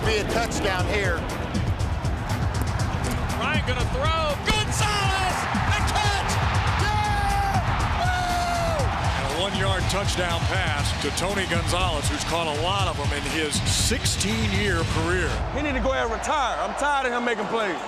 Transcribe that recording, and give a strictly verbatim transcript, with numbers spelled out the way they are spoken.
be a touchdown here. Ryan gonna throw. Gonzalez, the catch! Yeah! Woo! And a one-yard touchdown pass to Tony Gonzalez, who's caught a lot of them in his sixteen-year career. He need to go ahead and retire. I'm tired of him making plays.